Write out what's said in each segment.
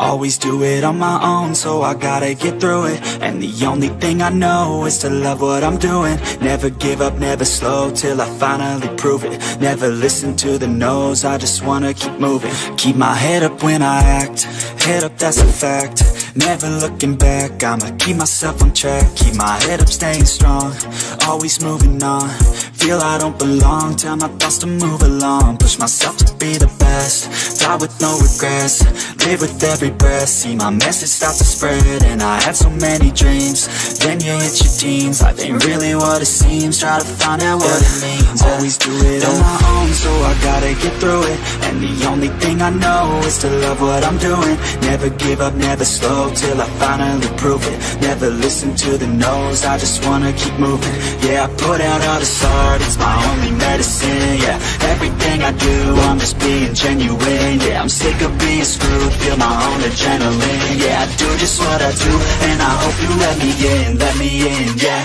Always do it on my own, so I gotta get through it. And the only thing I know is to love what I'm doing. Never give up, never slow, till I finally prove it. Never listen to the no's, I just wanna keep moving. Keep my head up when I act, head up, that's a fact. Never looking back, I'ma keep myself on track. Keep my head up, staying strong, always moving on. Feel I don't belong, tell my thoughts to move along. Push myself to be the best, die with no regrets. Live with every breath, see my message start to spread. And I had so many dreams, then you hit your teens. Life ain't really what it seems, try to find out what it means. Always do it on my own, so I gotta get through it. And the only thing I know is to love what I'm doing. Never give up, never slow, till I finally prove it. Never listen to the no's, I just wanna keep moving. Yeah, I put out all this art, it's my only medicine. Yeah, everything I do, I'm just being genuine. Yeah, I'm sick of being screwed, feel my own adrenaline. Yeah, I do just what I do, and I hope you let me in, yeah.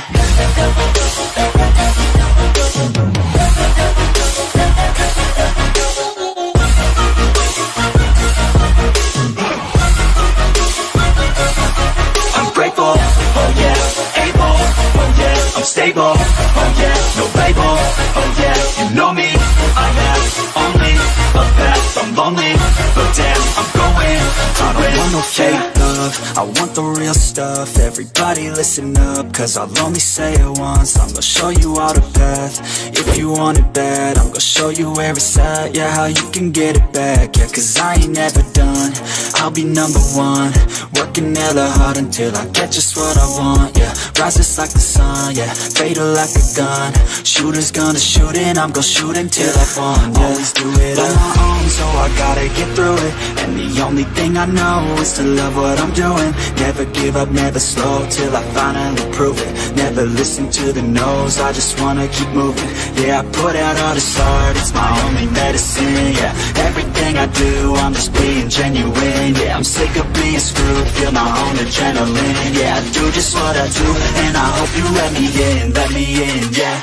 I'm grateful, oh yeah, able, oh yeah, I'm stable, oh yeah, no label, oh yeah, you know me, I have only a path, I'm lonely, but damn, I'm going to win. I don't want no fake love, I want the real stuff. Everybody listen up, cause I'll only say it once. I'm gonna show you all the path, if you want it bad. I'm gonna show you where it's at, yeah, how you can get it back. Yeah, cause I ain't never done, I'll be number one. Working hella hard until I get just what I want, yeah. Rises like the sun, yeah, fatal like a gun. Shooter's gonna shoot and I'm gonna shoot until I won, yeah. Always do it on my own, so I gotta get through it. And the only thing I know is to love what I'm doing. Never give up, never slow, till I finally prove it. Never listen to the no's, I just wanna keep moving. Yeah, I put out all this art, it's my only medicine. Yeah, everything I do, I'm just being genuine. Yeah, I'm sick of being screwed, feel my own adrenaline. Yeah, I do just what I do, and I hope you let me in, yeah.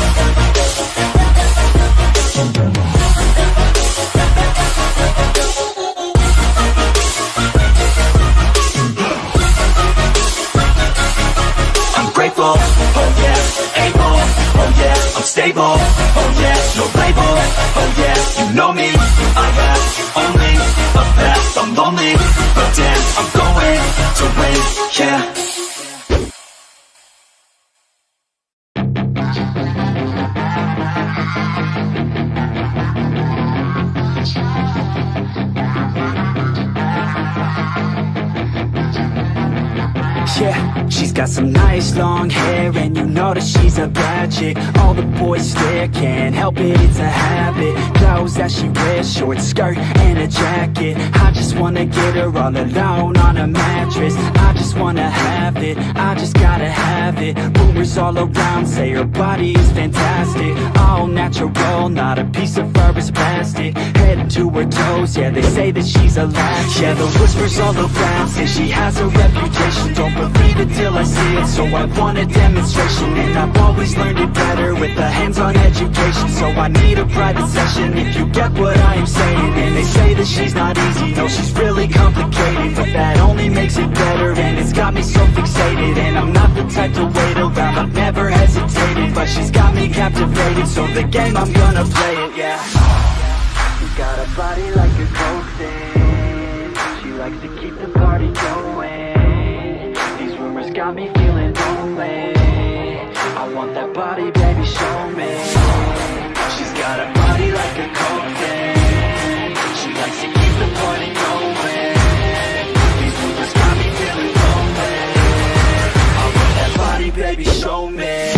I'm grateful, oh yeah, able, oh yeah, I'm stable, oh yeah, no label, oh yeah, you know me, I have only a path, I'm lonely, but damn, I'm going to win, yeah. Yeah, she's got some nice long hair, and you know that she's a bad chick. All the boys stare, can't help it, it's a habit. Clothes that she wears, short skirt and a jacket. I just wanna get her all alone on a mattress. I just wanna have it, I just gotta have it. Rumors all around say her body is fantastic. All natural, not a piece of fur is plastic. Head to her toes, yeah, they say that she's a latch. Yeah, the whispers all around say she has a reputation. Don't believe it till I see it, so I want a demonstration. And I've always learned it better with a hands-on education. So I need a private session, if you get what I am saying. And they say that she's not easy, no, she's really complicated. But that only makes it better, and it's got me so fixated. And I'm not the type to wait around, I've never hesitated. But she's got me captivated, so the game, I'm gonna play it, yeah. You got a body like a coke thing, she likes to keep the party going. Got me feeling lonely, I want that body, baby, show me. She's got a body like a coke thing, she likes to keep the party going. These rumors got me feeling lonely, I want that body, baby, show me.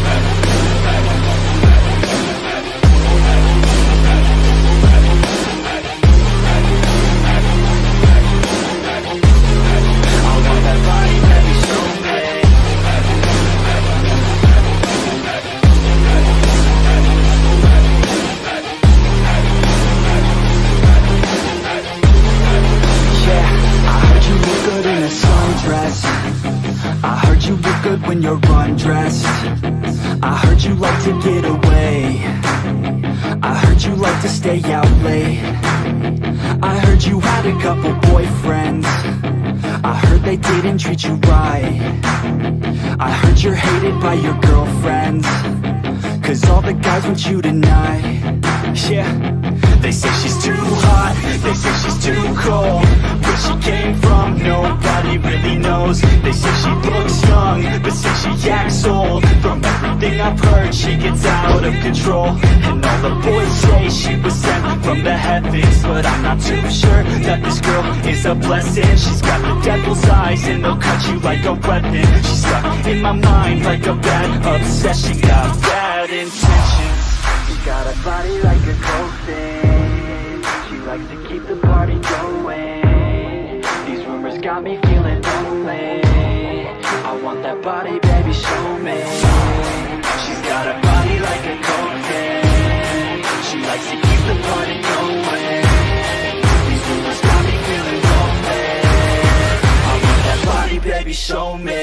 I heard you look good when you're undressed. I heard you like to get away. I heard you like to stay out late. I heard you had a couple boyfriends. I heard they didn't treat you right. I heard you're hated by your girlfriends, 'cause all the guys want you tonight. Yeah, they say she's too hot, they say she's too cold. Where she came from, nobody really knows. They say she looks young, but say she acts old. From everything I've heard, she gets out of control. And all the boys say she was sent from the heavens, but I'm not too sure that this girl is a blessing. She's got the devil's eyes and they'll cut you like a weapon. She's stuck in my mind like a bad obsession. Got bad intentions. She got a body like a coffin. She likes to keep the party going. These rumors got me feeling lonely. I want that body, baby, show me. She's got a body like a coffin. She likes to keep the party going. These rumors got me feeling lonely. I want that body, baby, show me.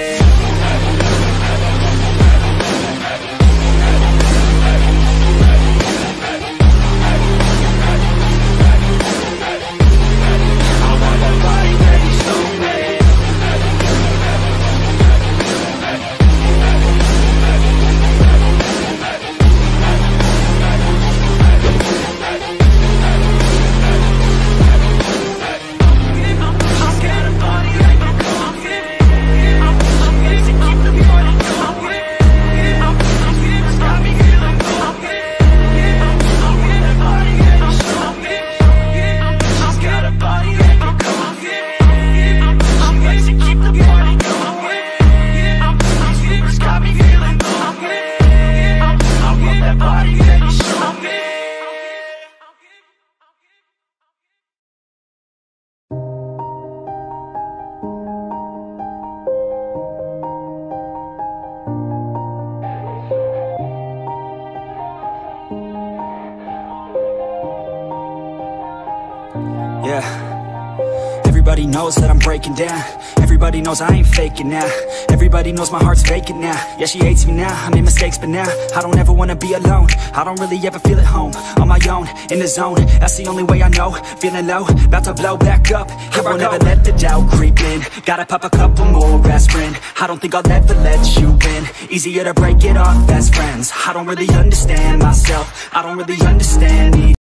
Yeah, everybody knows that I'm breaking down. Everybody knows I ain't faking now. Everybody knows my heart's vacant now. Yeah, she hates me now, I made mistakes, but now I don't ever wanna be alone. I don't really ever feel at home, on my own, in the zone. That's the only way I know, feeling low, about to blow back up. Here I won't ever let the doubt creep in. Gotta pop a couple more aspirin. I don't think I'll ever let you in. Easier to break it off best friends. I don't really understand myself, I don't really understand either.